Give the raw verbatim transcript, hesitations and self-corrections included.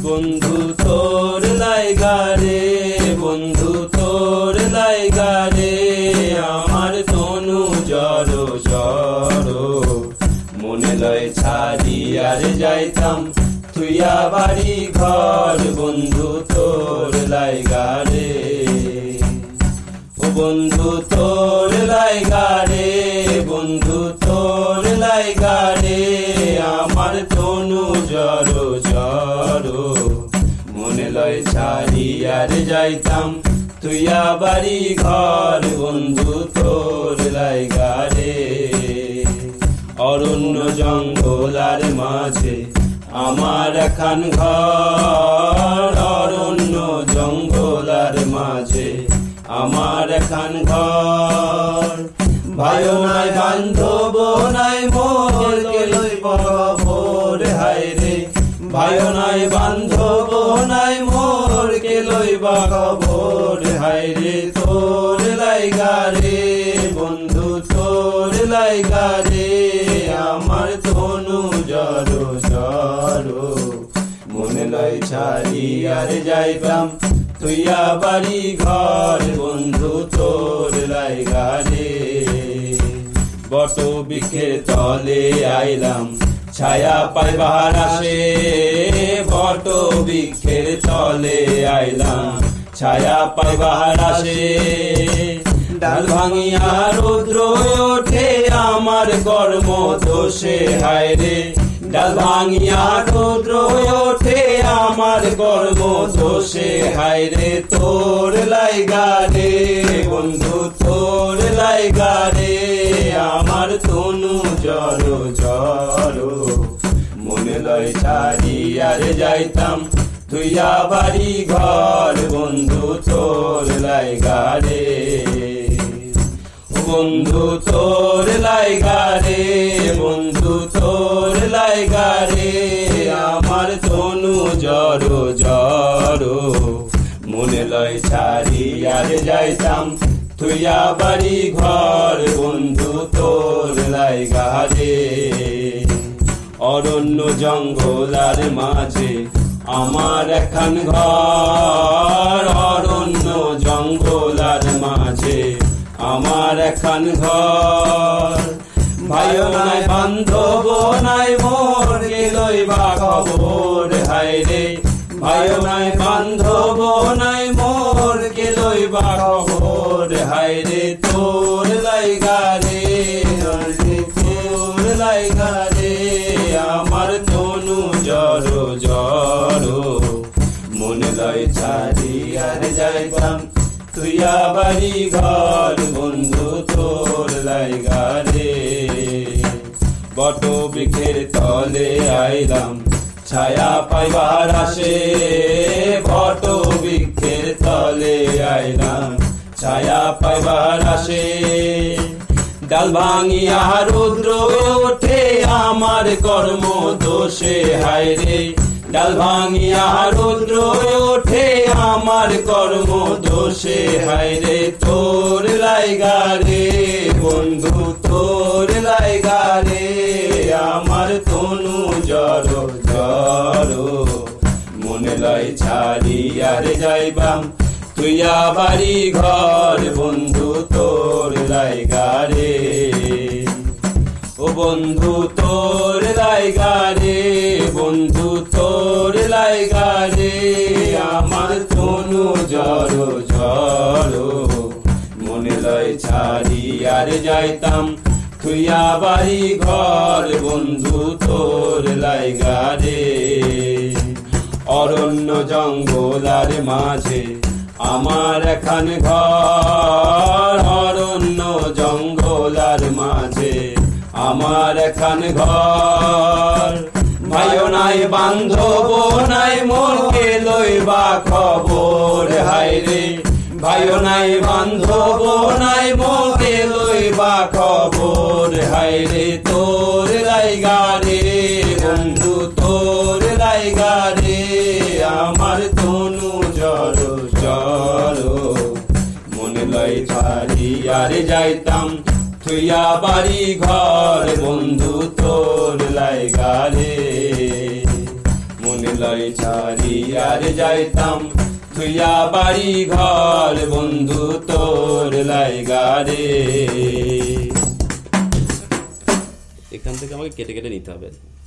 বন্ধু তোর লাইগা রে, বন্ধু তোর লাইগা রে, আমার তনু জড়ো জড়ো। মনে লয় ছাড়িয়ার যাইতাম তুইয়া বাড়ি ঘর, বন্ধু তোর লাইগা রে। ও বন্ধু তোর লাইগা রে, বন্ধু তোর লাইগা রে, আমার তনু জড়ো জড়ো। মনে লয় ছাড়িয়ার যাইতাম তুইয়া বাড়ি ঘর, বন্ধু তোর লাইগা রে। অরণ্য জঙ্গলার মাঝে আমার এখান ঘর, অরণ্য জঙ্গলার মাঝে আমার এখান ঘর। ভাইও নাই বান্ধব নাই মোর, কে লইব খবর হায় রে। ভাইও নাই বান্ধব নাই মোর, কে লইব খবর হায় রে। তোর লাইগা রে, বন্ধু তোর লাইগা রে, আমার তনু জড়ো জড়ো। মনে লয় ছাড়িয়ার যাইতাম তুইয়া বাড়ি ঘর, বন্ধু তোর লাইগা রে। বট বৃক্ষের তলে আইলাম ছায়া পাইবার আসে, বট বৃক্ষের তলে আইলাম ছায়া পাইবার আসে। ডাল ভাঙিয়া রৌদ্র ওঠে আমার কর্ম দোষে হায় রে। ডাল ভাঙিয়া রৌদ্র ওঠে আমার কর্ম দোষে হায় রে। তোর লাইগা রে, বন্ধু তোর লাইগা রে, আমার তনু জড়ো জড়ো। মনে লয় ছাড়িয়ার যাইতাম তুইয়া বাড়ি ঘর, বন্ধু তোর লাইগা রে। বন্ধু তোর লাইগা রে, বন্ধু তোর লাইগা রে, আমার তনু জড়ো জড়ো। মনে লয় ছাড়িয়ার যাইতাম তুইয়া বাড়ি ঘর, বন্ধু তোর লাইগা রে। অরণ্য জঙ্গলার মাঝে আমার এখান ঘর, অরণ্য জঙ্গলার মাঝে আমার এখান ঘর। ভাইও নাই বান্ধব নাই মোর, কে লইবা খবর হায় রে। ভাইও নাই বান্ধব নাই মোর, কে লইবা খবর হায় রে। তোর লাইগা রে, তোর লাইগা রে, আমার তনু জড়ো জড়ো। মনে লয় ছাড়িয়ার যাইতাম তুইয়া বাড়ি ঘর, বন্ধু তোর লাইগা রে। বট বৃক্ষের তলে আইলাম ছায়া পাইবার আসে, বট বৃক্ষের তলে আইলাম ছায়া পাইবার আসে। ডাল ভাঙিয়া রৌদ্র ওঠে আমার কর্ম দোষে হায় রে। ডাল ভাঙিয়া রৌদ্র ওঠে আমার কর্ম দোষে হায় রে। তোর লাইগা রে, বন্ধু তোর লাইগা রে, আমার তনু জড়ো জড়ো। মনে লয় ছাড়িয়ার যাইবাম তুইয়া বাড়ি ঘর, বন্ধু তোর লাইগা রে। ও বন্ধু তোর লাইগা রে, বন্ধু তোর লাইগা রে, আমার তনু জড়ো জড়ো। মনে লয় ছাড়িয়ার যাইতাম তুইয়া বাড়ি ঘর, বন্ধু তোর লাইগা রে। অরণ্য জঙ্গলার মাঝে আমার এখান ঘর, অরণ্য জঙ্গলার মাঝে আমার এখান ঘর। ভাইও নাই বান্ধব নাই মোর, কে লইবা খবর হায় রে। ভাইও নাই বান্ধব নাই মোর, কে লইবা খবর হায় রে। তোর লাইগা রে, বন্ধু তোর লাইগা রে, আমার তনু জড়ো জড়ো। মনে লয় ছাড়িয়ার যাইতাম তুইয়া বাড়ি ঘর, বন্ধু তোর লাইগা রে। মনে লয় ছাড়ি আর যাইতাম থুইয়া বাড়ি ঘর বন্ধু তোর লাইগারে। এখান থেকে আমাকে কেটে কেটে নিতে হবে।